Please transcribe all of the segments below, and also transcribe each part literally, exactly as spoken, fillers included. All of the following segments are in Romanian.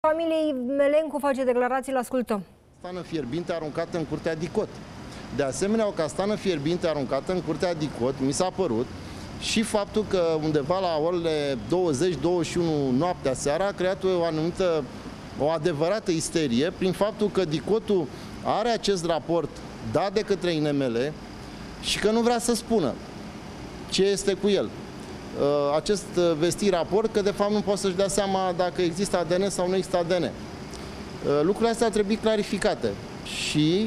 Familiei Melencu face declarații, la ascultăm. Castană fierbinte aruncată în curtea Dicot. De asemenea, o castană fierbinte aruncată în curtea Dicot, mi s-a părut, și faptul că undeva la orele douăzeci douăzeci și unu noaptea seara a creat o anumită, o adevărată isterie prin faptul că Dicotul are acest raport dat de către I N M L și că nu vrea să spună ce este cu el. Acest vestit raport, că de fapt nu poate să-și dea seama dacă există A D N sau nu există A D N. Lucrurile astea ar trebui clarificate și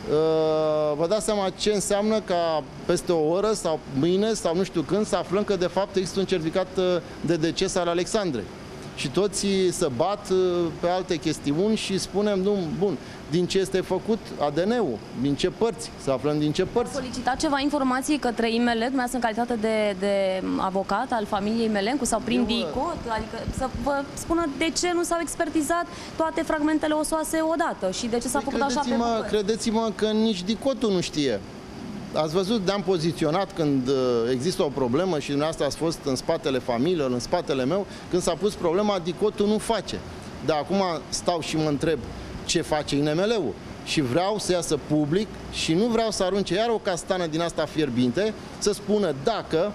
vă dați seama ce înseamnă ca peste o oră sau mâine sau nu știu când să aflăm că de fapt există un certificat de deces al Alexandrei. Și toți se bat pe alte chestiuni și spunem, nu, bun, din ce este făcut A D N-ul, din ce părți, să aflăm din ce părți. Solicitați ceva informații către I M L, dumneavoastră în calitate de, de avocat al familiei Melencu sau prin Dicot, adică să vă spună de ce nu s-au expertizat toate fragmentele osoase odată și de ce s-a făcut așa pe bucăți. Credeți-mă că nici Dicotul nu știe. Ați văzut, ne-am poziționat când există o problemă și dumneavoastră ați fost în spatele familiilor, în spatele meu, când s-a pus problema, Dicotul nu face. Dar acum stau și mă întreb ce face I N M L-ul și vreau să iasă public și nu vreau să arunce iar o castană din asta fierbinte să spună dacă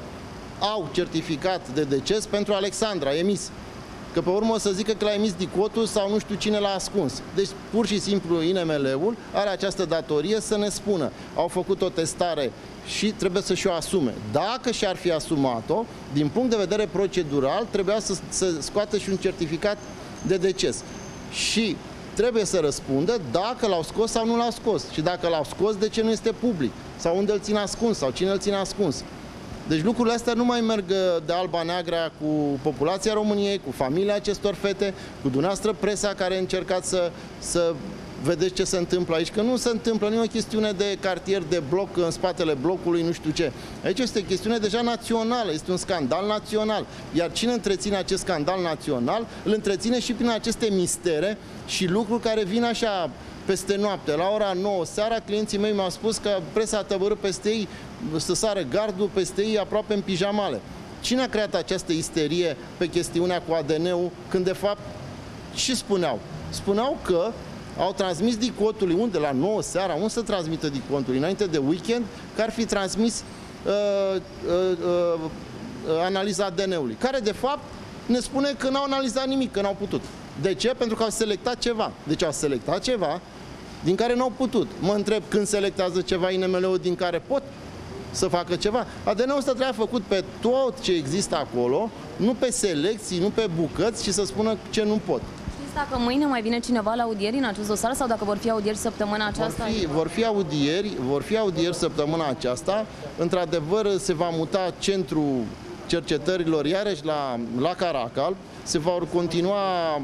au certificat de deces pentru Alexandra emis. Că pe urmă o să zică că l-a emis Dicotul sau nu știu cine l-a ascuns. Deci, pur și simplu, I N M L-ul are această datorie să ne spună. Au făcut o testare și trebuie să și-o asume. Dacă și-ar fi asumat-o, din punct de vedere procedural, trebuia să, să scoată și un certificat de deces. Și trebuie să răspundă dacă l-au scos sau nu l-au scos. Și dacă l-au scos, de ce nu este public? Sau unde îl țin ascuns? Sau cine îl ține ascuns? Deci lucrurile astea nu mai merg de alba neagră cu populația României, cu familia acestor fete, cu dumneavoastră presa care încercați să, să vedeți ce se întâmplă aici. Că nu se întâmplă, nu e o chestiune de cartier, de bloc în spatele blocului, nu știu ce. Aici este o chestiune deja națională, este un scandal național. Iar cine întreține acest scandal național, îl întreține și prin aceste mistere și lucruri care vin așa peste noapte. La ora nouă seara, clienții mei mi-au spus că presa a tăvărât peste ei, să sară gardul peste ei aproape în pijamale. Cine a creat această isterie pe chestiunea cu A D N-ul, când de fapt și spuneau? Spuneau că au transmis Dicotului, unde la nouă seara, unde să transmită Dicotului, înainte de weekend, că ar fi transmis uh, uh, uh, analiza A D N-ului, care de fapt ne spune că n-au analizat nimic, că n-au putut. De ce? Pentru că au selectat ceva. Deci au selectat ceva din care n-au putut. Mă întreb când selectează ceva I N M L-ul din care pot să facă ceva. A D N-ul ăsta trebuie făcut pe tot ce există acolo, nu pe selecții, nu pe bucăți, și să spună ce nu pot. Știți dacă mâine mai vine cineva la audieri în acest dosar sau dacă vor fi audieri săptămâna aceasta? Vor fi, vor fi audieri, vor fi audieri săptămâna aceasta. Într-adevăr, se va muta centrul cercetărilor iarăși la, la Caracal. Se vor continua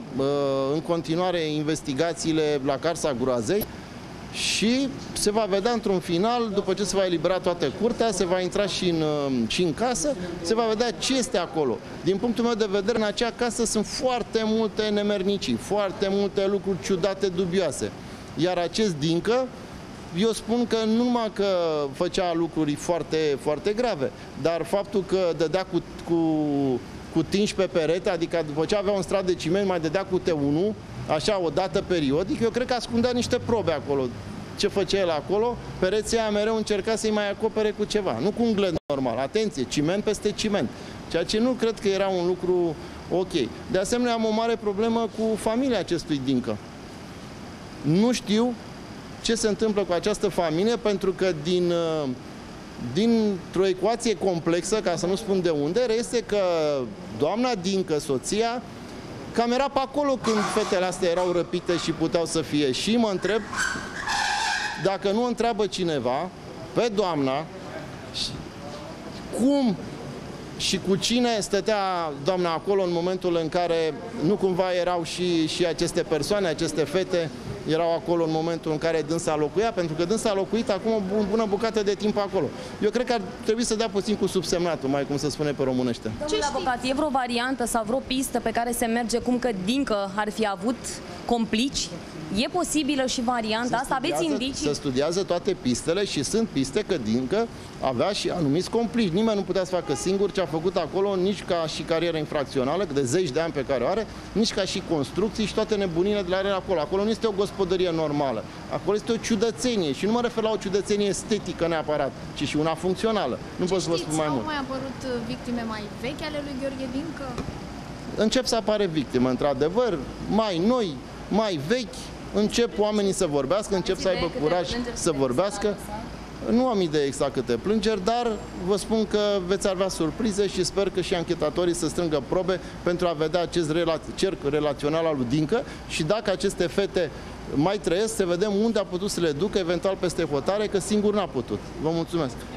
în continuare investigațiile la Carsa Groazei și se va vedea într-un final, după ce se va elibera toată curtea, se va intra și în, și în casă, se va vedea ce este acolo. Din punctul meu de vedere, în acea casă sunt foarte multe nemernicii, foarte multe lucruri ciudate, dubioase. Iar acest Dincă, eu spun că nu numai că făcea lucruri foarte, foarte grave, dar faptul că dădea cu, cu, cu tinși pe perete, adică după ce avea un strat de ciment, mai dădea cu T unu, așa, o dată periodic, eu cred că ascundea niște probe acolo. Ce făcea el acolo? Pereții aia mereu încerca să-i mai acopere cu ceva, nu cu un gled normal. Atenție, ciment peste ciment, ceea ce nu cred că era un lucru ok. De asemenea, am o mare problemă cu familia acestui Dincă. Nu știu ce se întâmplă cu această familie, pentru că din, dintr-o ecuație complexă, ca să nu spun de unde, reiese că doamna Dincă, soția, cam era pe acolo când fetele astea erau răpite și puteau să fie. Și mă întreb dacă nu întreabă cineva pe doamna cum și cu cine stătea doamna acolo în momentul în care nu cumva erau și, și aceste persoane, aceste fete erau acolo în momentul în care dânsa locuia, pentru că dânsa a locuit acum o bună bucată de timp acolo. Eu cred că ar trebui să dea puțin cu subsemnatul, mai cum se spune pe românește. Domnule avocat, e vreo variantă sau vreo pistă pe care se merge cum că Dincă ar fi avut complici? E posibilă și varianta asta? Aveți indicii? Se studiază toate pistele și sunt piste că Dincă avea și anumiți complici. Nimeni nu putea să facă singur ce a făcut acolo, nici ca și carieră infracțională, de zeci de ani pe care o are, nici ca și construcții și toate nebunile de la are acolo. Acolo nu este o gospodărie normală. Acolo este o ciudățenie și nu mă refer la o ciudățenie estetică neapărat, ci și una funcțională. Nu pot să vă spun mai mult. Au mai apărut victime mai vechi ale lui Gheorghe Dincă? Încep să apare victime, într-adevăr, mai noi, mai vechi, încep oamenii să vorbească, încep să aibă curaj să vorbească. Nu am idee exact câte plângeri, dar vă spun că veți avea surprize și sper că și anchetatorii să strângă probe pentru a vedea acest rela- cerc relațional al lui Dincă și dacă aceste fete mai trăiesc, să vedem unde a putut să le ducă, eventual peste hotare, că singur n-a putut. Vă mulțumesc!